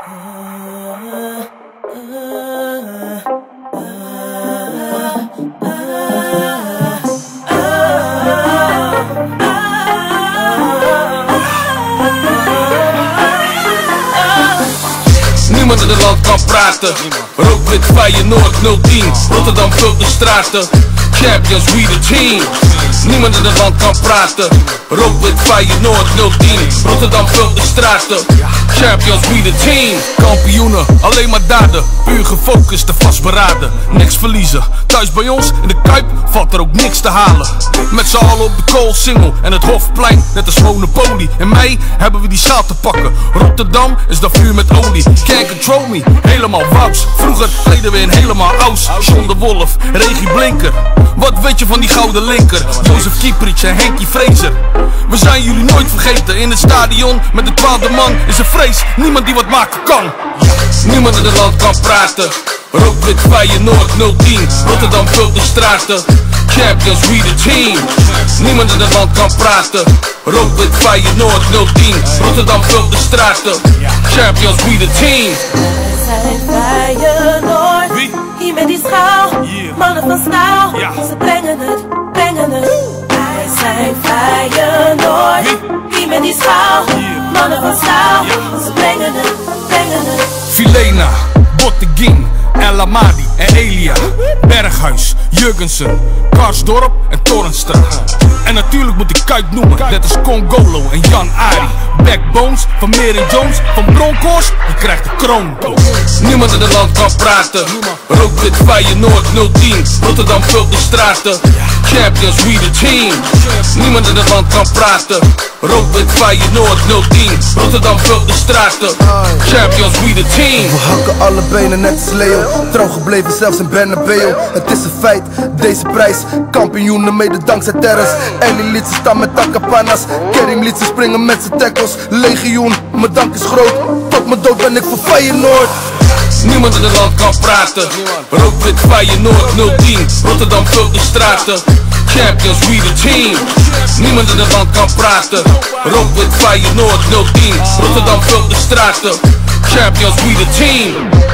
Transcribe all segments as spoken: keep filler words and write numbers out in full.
Niemand in het land kan praten. Rood-wit Feyenoord nul tien. Rotterdam vult de straten. Champions, we the team. Niemand in het land kan praten. Rood-wit Feyenoord nul tien. Rotterdam vult de straten. Champions, we the team. Kampioenen, alleen maar daden. Puur gefocust en vastberaden. Niks verliezen. Thuis bij ons in de Kuip valt er ook niks te halen. Met z'n allen op de koolsingel en het Hofplein, net als Monopoly. In mei hebben we die schaal te pakken. Rotterdam is dat vuur met olie. Can't control me, helemaal wous. Vroeger deden we in helemaal aus. John de Wolf, Regie Blinker. Wat weet je van die gouden linker? Jozef Kieprits en Henkie Fraser. We zijn jullie nooit vergeten. In het stadion met de twaalfde man is een vrees. Niemand die wat maken kan. Niemand in het land kan praten. Rood-wit Feyenoord nul tien. Rotterdam vult de straten. Champions, we the team. Niemand in het land kan praten. Rood-wit Feyenoord nul tien. Rotterdam vult de straten. Champions, we the team. Wij zijn Feyenoord. Wie? Hier met die schaal. Yeah. Mannen van staal. Ja. Ze brengen het, brengen het. Wij zijn Feyenoord. Wie? Hier met die schaal. Yeah. Mannen van staal. Ja. Ze brengen het, brengen het. Filena, Bottegien, El Amadi en Elia. Berghuis, Jurgensen, Karsdorp en Torenstraat. En natuurlijk moet ik Kuit noemen, net als Congolo en Jan Ari. Backbones van Meren Jones, van Bronkhorst, die krijgt de kroon. Niemand in het land kan praten. Rood-wit Feyenoord nul tien. Rotterdam vult de straten. Champions, we the team. Niemand in het land kan praten. Rood-wit Feyenoord nul tien. Rotterdam vult de straten. Champions, we the team. We hakken alle benen net als Leo. Trouw gebleven zelfs in Bernabeu. Het is een feit, deze prijs. Kampioenen mede dankzij Terras. Ellie liet ze staan met takapanas. Kerim liet ze springen met zijn tackles. Legioen, mijn dank is groot. Tot mijn dood ben ik voor Feyenoord. Niemand in het land kan praten. Rood-wit Feyenoord nul tien. Rotterdam vult de straten. Champions, we the team. Niemand in het land kan praten. Rood-wit Feyenoord nul tien. Rotterdam vult de straten. Champions, we the team.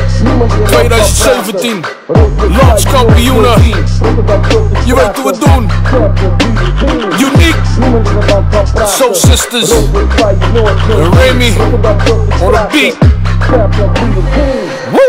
twintig zeventien. Landskampioenen. Je weet hoe we het doen. Uniek. Soul Sisters. Remy. On the beat. Woo!